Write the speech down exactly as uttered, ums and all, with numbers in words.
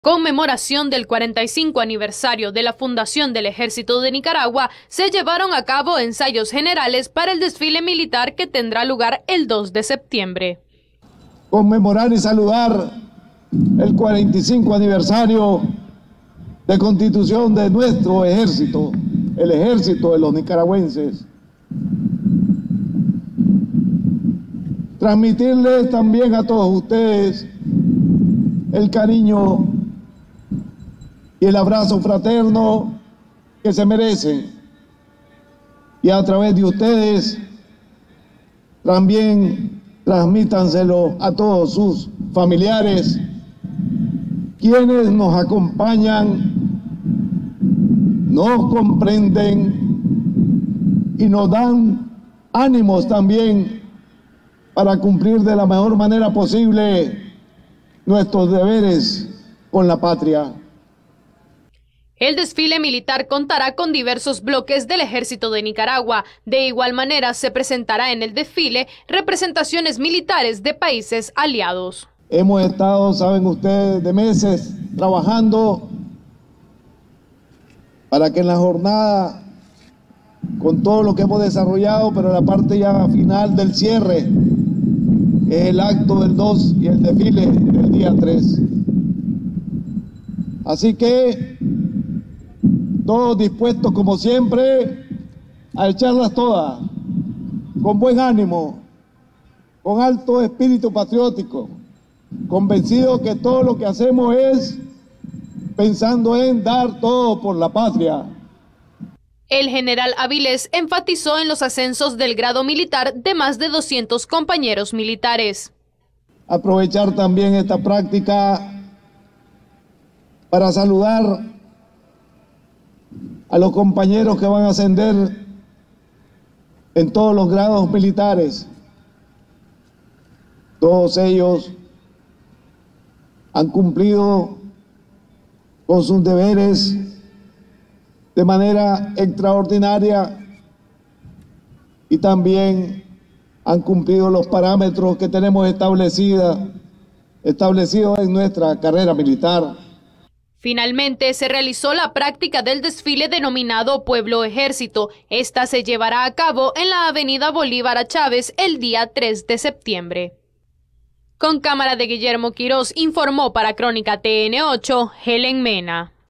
Conmemoración del cuarenta y cinco aniversario de la fundación del Ejército de Nicaragua, se llevaron a cabo ensayos generales para el desfile militar que tendrá lugar el dos de septiembre. Conmemorar y saludar el cuarenta y cinco aniversario de constitución de nuestro ejército, el ejército de los nicaragüenses. Transmitirles también a todos ustedes el cariño y el abrazo fraterno que se merecen. Y a través de ustedes también transmítanselo a todos sus familiares, quienes nos acompañan, nos comprenden y nos dan ánimos también para cumplir de la mejor manera posible nuestros deberes con la patria. El desfile militar contará con diversos bloques del Ejército de Nicaragua. De igual manera, se presentará en el desfile representaciones militares de países aliados. Hemos estado, saben ustedes, de meses trabajando para que en la jornada, con todo lo que hemos desarrollado, pero la parte ya final del cierre, el acto del dos y el desfile del día tres. Así que todos dispuestos, como siempre, a echarlas todas, con buen ánimo, con alto espíritu patriótico, convencidos que todo lo que hacemos es pensando en dar todo por la patria. El general Avilés enfatizó en los ascensos del grado militar de más de doscientos compañeros militares. Aprovechar también esta práctica para saludar a los compañeros que van a ascender en todos los grados militares. Todos ellos han cumplido con sus deberes de manera extraordinaria y también han cumplido los parámetros que tenemos establecida, establecidos en nuestra carrera militar. Finalmente, se realizó la práctica del desfile denominado Pueblo Ejército. Esta se llevará a cabo en la avenida Bolívar a Chávez el día tres de septiembre. Con cámara de Guillermo Quirós, informó para Crónica T N ocho, Helen Mena.